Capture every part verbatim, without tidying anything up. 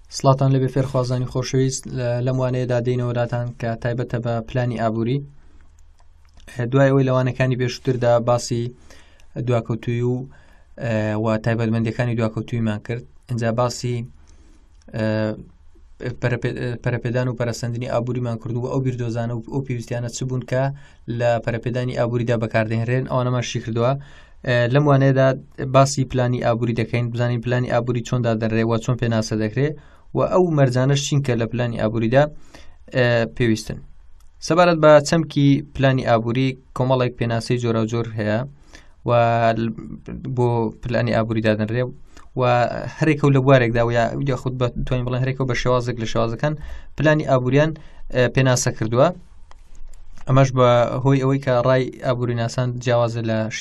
سڵاتان لەبێ فێرخوازانی خۆشەویست لەم وانەیەدا دێنەوەراتان کە تایبەتە بە پلانی ئابووری. دوای ئەوەی لەوانەکانی پێشووتردا باسی دواکەوتوی و و تایبەتمەندیەکانی دواکەوتویمان کرد. ئەنجا باسی پەرەپێدان و پەرەسەندنی ئابووریمان کردو و ئەو بیردۆزانە و ئەو پێویستیانە چ بوون کە لە پەرەپێدانی ئابووریدا بەکاردێنرێن. ئەوانەماشی کردووە. لەم وانەیەدا باسی پلانی ئابووری دەکەین، بزانین پلانی ئابووری چۆندا دەڕێوە، چۆن پێناسە دەکرێت و ئەو مەرجانەش چین کە لە پلانی ئابووریدا پێویستن. سەبارەت بە چەمکی پلانی ئابووری کۆمەڵێک پێناسەی جۆرە و جۆر هەیە و بۆ پلانی ئابووریدا دەنرێ و هەرێکە و لە بوارێکدا و یاخود بەتوانین بڵێن هەرێکەوە بە شێوازێک لە شێوازەکان پلانی ئابووریان پێناسە کردووە. ئەمەش بە هۆی ئەوەی کە ڕای ئابووری ناسان جیاوازە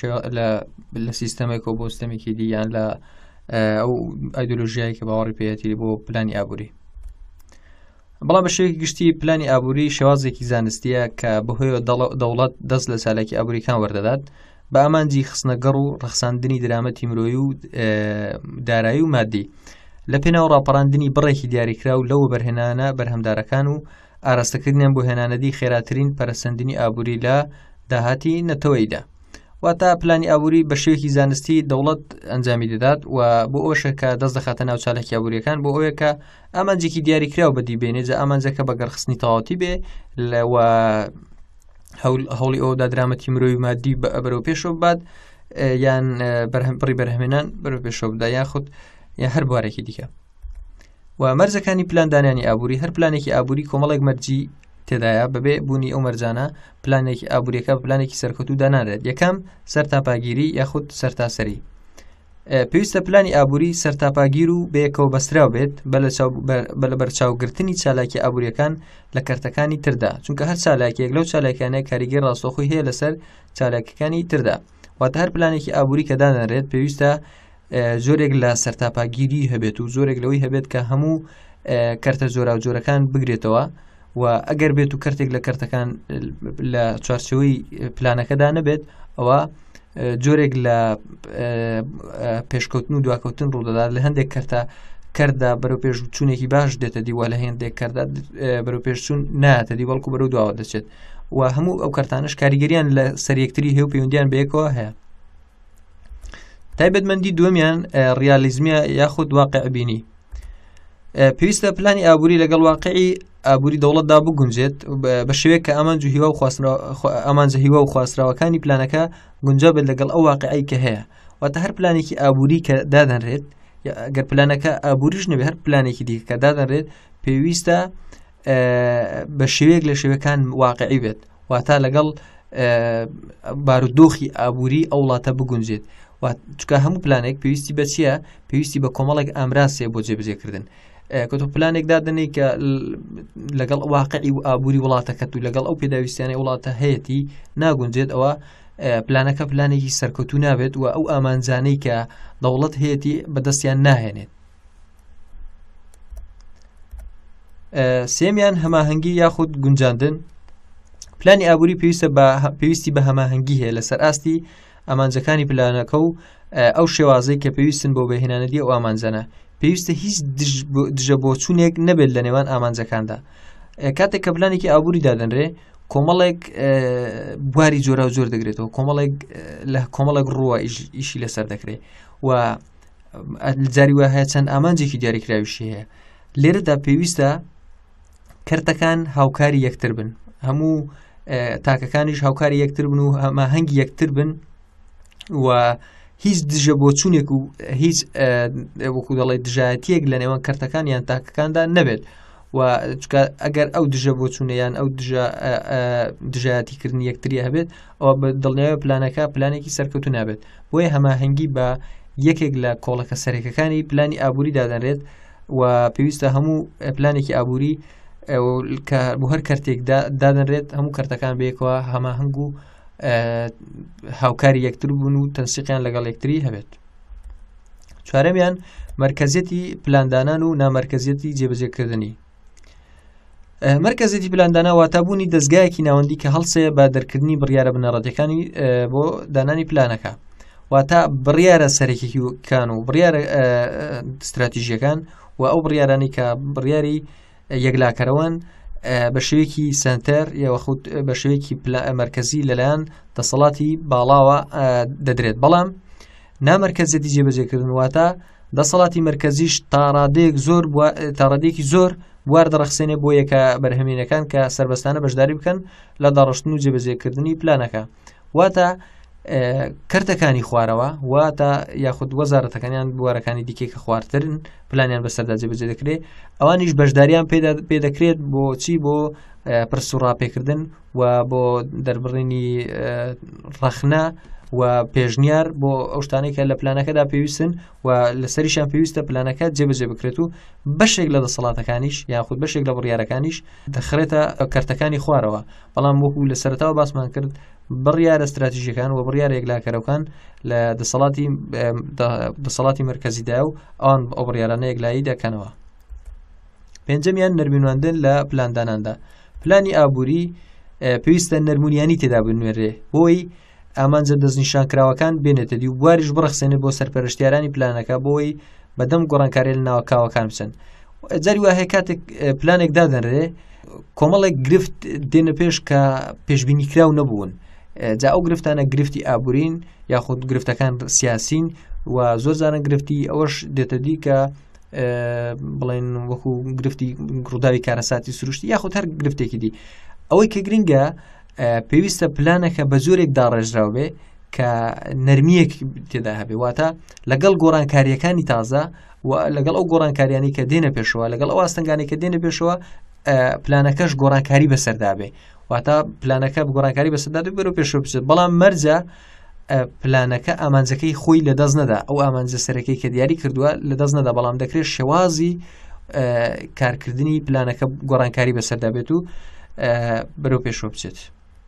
لە سیستەمێک و بۆ سیستەمێکی دی یان لە ئەو ئایدۆلۆژیایی کە باوەڕی پێێتی بۆ پلانی ئابووری. بەڵام بە شێوەیەکی گشتی پلانی ئابووری شێوازێکی زانستیە کە بەهۆیەوە دەوڵەت دەست لە چالاکی ئابووریەکان وەردەدات بە ئامانجی خستنەگەڕ و ڕەخساندنی درامەتی مرۆیی و دارایی و مادی لە پێناو ڕاپەڕاندنی بڕێکی دیاریکرا و لەوە بەرهێنانە بەرهەمدارەکان و ئاراستەکردنیان بۆ هێنانەدی خێراترین پەرەسەندنی ئابووری لە داهاتی نەتەوەیدا. واتە پلانی ئابووری بە شێوەیەکی زانستی دەوڵەت ئەنجامی دەدات و بۆ ئەوشە کە دەست دەخاتە ناو چالاکی ئابووریەکان بۆ ئەوەیە کە ئامانجێکی دیاریکرا و بەدیبێنێ جا ئامانجەکە بەگەڕخستنی تەواوەتی بێ و هەوڵی ئەوەدا درامەتی مرۆیی مادی بەرەو پێشەوە بات یان بڕی بەرهەمێنان بەرەو پێشەوە بدا یاخود یان هەر بوارێکی دیکە. و مەرجەکانی پلاندانانی ئابووری هەر پلانێکی ئابووری کۆمەڵێک مەرجی تێدایە بەبێ بوونی ئەو مەرجانە پلانێکی ئابووریەکە پلانێکی سەرکەوتوو دانارێت. یەکەم سەرتاپاگیری یاخود سەرتاسەری. پێویستە پلانی ئابووری سەرتاپاگیر و بەیەکەوە بەستراو بێت بە لە بەرچاوگرتنی چالاکی ئابووریەکان لە کەرتەکانی تردا، چونکە هەر چالاکیەک لەو چالاکیانەیە کاریگەر ڕاستەوخۆی هەیە لەسەر چالاکیەکانی تردا. واتە هەر پلانێکی ئابووری کە دانەرێت پێویستە زۆرێک لە سەرتاپاگیری هەبێت و زۆرێک لەوەی هەبێت کە هەموو کەرتە جۆرا و جۆرەکان بگرێتەوە و ئەگەر بێت و کەرتێک لە کەرتەکان لە چوارچەوەی پلانەکەدا نەبێت ئەوە جۆرێک لە پێشکەوتن و دواکەوتن ڕوودەدات لە هەندێک کەرتە کەردا بەرەو پێش چوونێکی باش دێتە دیوە لە هێندێک کەردا بەرەو پێشچوون نایەتە دی بەڵکو بەرەو دواوە دەچێت و هەموو ئەو کەرتانش کاریگەریان لە سەرەکتری هەیە و پەیوەندیان بەیەکەوە هەیە. تایبەتمەندی دووەمیان ڕیالیزمیە یاخود واقعبینی. پێویستە پلانی ئابووری لەگەڵ واقعی ئابووری دەوڵەتدا بگونجێت بە شێوەیە کە ئامانج و هیوا و ئامانجە هیوا و خواستراوەکانی پلانەکە گونجا بێت لەگەڵ ئەو واقعی کە هەیە. واتە هەر پلانێکی ئابووری کە دادەنرێت گەر پلانەکە ئابووریش نەبێت هەر پلانێکی دیکە کە دادەنرێت پێویستە بە شێوەیەک لە شێوەکان واقعی بێت، واتە لەگەڵ بارودۆخی ئابووری ئەو وڵاتە بگونجێت. چکە هەموو پلانێک پێویستی بە چییە؟ پێویستی بە کۆمەڵێک ئامراسێ بۆ جێبەجێکردن. کە تۆ پلانێک دادنەی کە لەگەڵ واقعی و ئابووری وڵاتەکەت و لەگەڵ ئەو پێداویستیانەی وڵاتە هەیەی ناگونجێت ئەوە پلانەکە پلانێکی سەرکەوتوو نابێت و ئەو ئامانجانەی کە دەوڵەت هەیەی بەدەستیان ناهێنێت. سێمیان هەماهەنگی یاخود گونجاندن. پلانی ئابووری پێویستە پێویستی بە هەماهەنگی هەیە لەسەر ئاستی ئامانجەکانی پلانەکە و ئەو شێوازەی کە پێویستن بۆ بەهێنانەری ئەو ئامانجانە. پێویستە هیچ دژە بۆچوونێک نەبێت لە نێوان ئامانجەکاندا. کاتێک کە پلانێکی ئابووری دادەنرێ کۆمەڵێک بواری جۆرا و جۆر دەگرێتەوە، کۆمەڵێک لە کۆمەڵێک ڕووە ئیشی لەسەر دەکرێت و جاری وە هەیە چەند ئامانجێکی دیاریکراویشی هەیە. لێرەدا پێویستە کەرتەکان هاوکاری یەکتر بن، هەموو تاکەکانیش هاوکاری یەکتر بن و هەماهەنگی یەکتر بن و هیچ دژە بۆچوونێک و هیچ وەکو دەڵێ دژایەتیەک لە نێوان کەرتەکان یان تاکەکاندا نەبێت و ئەگەر ئەو دژە بۆچوونەیان ئەو دژایەتیکردنی یەکتری هەبێت ئەوە بە دڵنیاییەوە پلانەکە پلانێکی سەرکەوتوو نابێت. بۆیە هەماهەنگی بە یەکێک لە کۆڵەکە سەرەکیەکانی پلانی ئابووری دادەنرێت و پێویستە هەموو پلانێکی ئابووری کە بۆ هەر کەرتێک دادەنرێت هەموو کەرتەکان بەیەکەوە هەماهەنگ و هاوکاری یەکتر بوون و تەنسیقیان لەگەڵ یەکتری هەبێت. چوارەمیان مەرکەزیەتی پلاندانان و نامەرکەزیەتی جێبەجێکردنی. مەرکەزیەتی پلاندانا واتابوونی دەستگایەکی ناوەندی کە هەڵسەیە بە دەرکردنی بڕیارە بنەڕەتیەکانی بۆ دانانی پلانەکە. واتە بڕیارە سەرەکیەکان و بڕیارە استراتیژیەکان و ئەو بڕیارانی کە بڕیاری یەکلاکەرەوەن بە شێوەیەکی سنتەر یاخود بە شێوەیەکی مەرکەزی لەلایەن دەسەڵاتی باڵاوە دەدرێت بەڵام نامەرکەزێتی جێبەجێکردن واتە دەسەڵاتی مرکزیش تا ڕادەیەک زۆر تا ڕادەیەکی زۆر بوار دەڕەخسێنێ بۆ یەکە بەرهەمێنەکان کە سربەستانە بەشداری بکەن لە داڕشتن و جێبەجێکردنی پلانەکە واتە کردەکانی خوارەوە واتە یاخود وەزارەتەکانیان بوارەکانی دیکەی کە خواردترن پلانیان بەسەردا جێبەجێ دەکرێت ئەوانیش بەشداریان پێ دەکرێت بۆ چی بۆ پرس و ڕاپێکردن و بۆ دەربڕینی ڕەخنە و پێشنیار بۆ ئەو شتانەی کە لە پلانەکەدا پێویستن و لەسەریشان پێویستە پلانەکە جێبەجێ بکرێت و بەشێک لە دەسەڵاتەکانیش یاخود بەشێک لە بڕیارەکانیش دەخرێتە کەرتەکانی خوارەوە بەڵام وەکو لە سەرەتاوە باسمان کرد بڕیارە استراتیژیەکان و بڕیارە یەکلاکەرەوەکان لە دەسەڵاتی دەسەڵاتی مرکزیدا و ئەوان ئەو بڕیارانە یەکلایی دەکەنەوە. پێنجەمیان نەرمینواندن لە پلانداناندا. پلانی ئابووری پێویستە نەرمونیانی تێدا بنوێرێ بۆی ئامانجە دەستنیشانکراوەکان بێنێتە دی و بواریش بڕەخسێنێت بۆ سەرپەرشتیارانی پلانەکە بۆی بەدەم گۆڕانکاری لە ناوەکاوەکان بچن. جاری وهەیە کاتێک پلانێک دادەنرێ کۆمەڵێک گرفت دێنە پێش کە پێشبینی کراو نەبوون جا ئەو گرفتانە گرفتی ئابوورین یاخود گرفتەکان سیاسین و زۆر جاران گرفتی ئەوەش دێتە دی کە بڵێن وەکو گرفتی ڕووداوی کارەساتی سروشتی یاخود هەر گرفتێکی دی ئەوەی کە گرنگە پێویستە پلانەکە بە زۆرێک داڕێژراو بێ کە نەرمیەک تێدا هەبێ واتە لەگەڵ گۆڕانکاریەکانی تازە و لەگەڵ ئەو گۆڕانکاریانی کە دێنە پێشەوە لەگەڵ ئەو ئاستەنگانی کە دێنە پێشەوە پلانەکەش گۆڕانکاری بەسەردا بێ واتە پلانەکە گۆڕانکاری بەسەردا بێ بەرەو پێشەوە بچێت بەڵام مەرجە پلانەکە ئامانجەکەی خۆی لە دەست نەدا ئەو ئامانجە سەرەکەی کە دیاری کردووە لە دەست نەدا بەڵام دەکرێت شێوازی کارکردنی پلانەکە گۆڕانکاری بەسەردا بێت و بەرەو پێشەوە بچێت.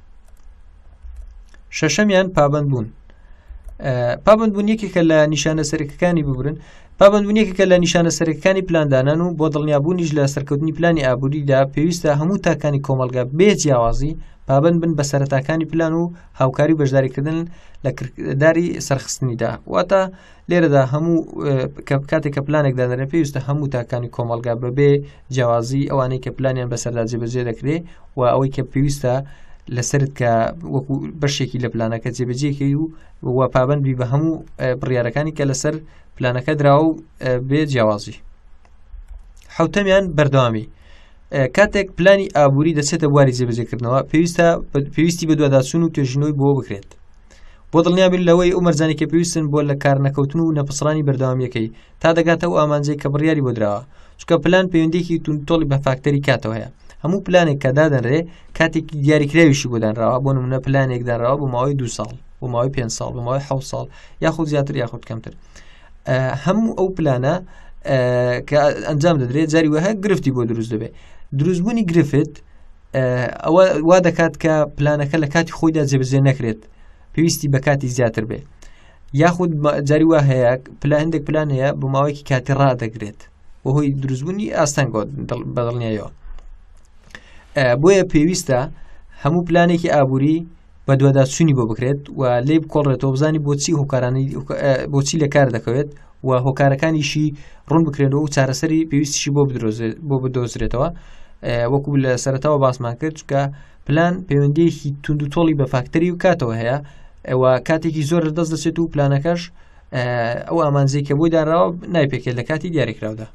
شەشەمیان پابند بوون. پابند بوون یەکێکە لە نیشانە سەرەکیەکانی ببرن پابند بوون یەکێکە لە نیشانە سەرەکیەکانی پلاندانان و بۆ دڵنیابوونیش لە سەرکەوتنی پلانی ئابووریدا پێویستە هەموو تاکانی کۆمەلگا بێ جیاوازی پابند بن بە سەرەتاکانی پلان و هاوکاری بەشداریکردن لە کردداری سەرخستنیدا واتە لێرەدا هەموو کاتێک کە پلانێک دادەنێ پێویستە هەموو تاکانی کۆمەلگا بەبێ جیاوازی ئەوانەی کە پلانیان بەسەردا جێبەجێ دەکرێت و ئەوەی کە پێویستە لەسرت کە وەکو بەشێکی لە پلانەکە جێبەجێکی و وە پابندبی بە هەموو بڕیارەکانی کە لەسەر پلانەکە دراوە و بێ جیاوازی. حوتەمیان بەردەوامی. کاتێک پلانی ئابووری دەچێتە بواری جێبەجێکردنەوە پێویستە پێویستی بە دوواداچوون و توێژینەوەی بۆ بکرێت بۆ دڵنیابن لەوەی ئەو مەرجانی کە پێویستن بۆ لە کار نەکەوتن و نەپسڕانی بەردەوامیەکەی تا دەگاتەوە ئامانجەی کە بڕیاری بۆ درراوە چونکە پلان پەیوەندیەکی تونتۆڵی بە فاکتەری کاتەوە هەیە هەموو پلانێک کە دادەنرێ کاتێکی دیاریکراویشی بۆ دانراوە بۆ نمونە پلانێک دانراوە بۆ ماوەی دو ساڵ بۆ ماوەی پێنج ساڵ بۆ ماوەی حەوت ساڵ یاخود زیاتر یاخود کەمتر هەموو ئەو پلانە کە ئەنجام دەدرێت جاری وهە گرفتی بۆ دروست دەبێت دروستبوونی گرفت ئەوە وا دەکات کە پلانەکە لە کاتی خۆیدا جێبەجێ نەکرێت پێویستی بە کاتی زیاتر بێت یاخود جاری وا هەیە پلان هەندێک پلان هەیە بۆ ماوەیەکی کاتی ڕادەگرێت بۆ هۆی دروستبوونی ئاستانگۆ بەدڵنیایەوە بۆیە پێویستە هەموو پلانێکی ئابووری بە دوواداچوونی بۆ بکرێت و لێ بکۆڵڕێتەوە بزانی بۆچی هۆکارانی بۆچی لە کار دەکەوێت و هۆکارەکانیشی ڕوون بکرێنەوە و چارەسەری پێویستیشی بۆ بۆ بدۆزرێتەوە وەکو لە سەرەتاوە باسمان کرد چکە پلان پەیوەندیەکی تونند و تۆڵی بە فاکتەری و کاتەوە هەیە ئەوە کاتێکی زۆر دەست دەچێت و پلانەکەش ئەو ئامانجەی کە بۆی دانراوە نایپێکێت لە کاتی دیاریکراودا.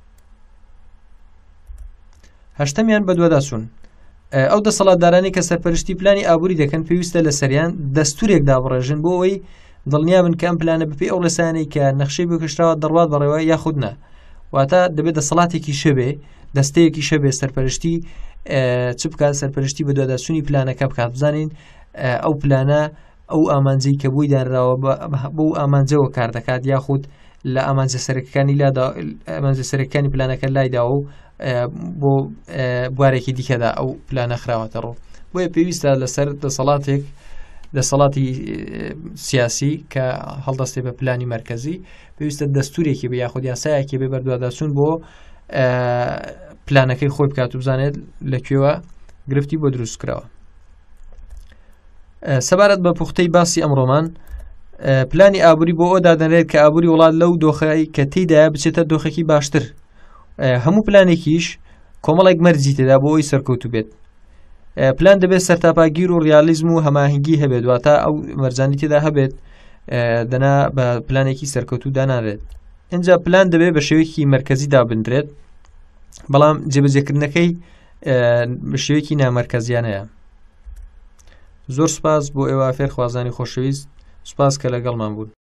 هەشتەمیان بە دوواداچوون. ئەو دەسەڵاتدارانی کە سەرپەرشتی پلانی ئابووری دەکەن پێویستە لە سەریان دەستورێک دابڕێژن بۆ ئەوەی دڵنیابن کە ئەم پلانە بپێ ئەو لەسانەی کە نەخشەی بکشراوە دەڕوات بەڕێوە یاخود نە واتە دەبێت دەسەڵاتێکی شەبێ دەستەیەکی شەبێ سەرپەرشتی چ بکات سەرپەرشتی بە دوواداچوونی پلانەکە بکات بزانین ئەو پلانە ئەو ئامانجەی کە بۆی دانراوە بۆ ئامانجەوە کار دەکات یاخود لە ئامانجە سەرەکیەکانی لادا ئامانجە سەرەکیەکانی پلانەکە لایداوە و بۆ بوارێکی دیکەدا ئەو پلانە خراوەتە ڕوو بۆیە پێویستە لەسەر دەسەڵاتێک دەسەڵاتی سیاسی کە هەڵدەستێ بە پلانی مرکزی پێویستە دەستورێکی بە یاخود یاسایەکی بێ بەردوواداچوون بۆ پلانەکەی خۆی بکات و بزانێت لەکوێوە گرفتی بۆ دروست کراوە. سەبارەت بە پوختەی باسی ئەمڕۆمان پلانی ئابووری بۆ ئەو دادەنرێت کە ئابووری وڵات لەو دۆخەی کە تێیدایە بچێتە دۆخێکی باشتر هەموو پلانێکیش کۆمەڵێک مەرجی تێدا بۆ ئەوی سەرکەوتوو بێت. پلان دەبێت سەرتاپاگیر و ڕیالیزم و هەماهنگگی هەبێت، واتە ئەو مەرجانی تێدا هەبێت دەنا بە پلانێکی سەرکەوتوو دانارێت. اینجا پلان دەبێت بە شێوەیەکی مرکزی دابدرێت، بەڵام جێبەجێکردنەکەی بە شێوەیەکی نامەرکەزیانەیە. زۆر سوپاس بۆ ئێوە فێرخوازانی خۆشەویست، سوپاس کە لەگەڵمان بوون.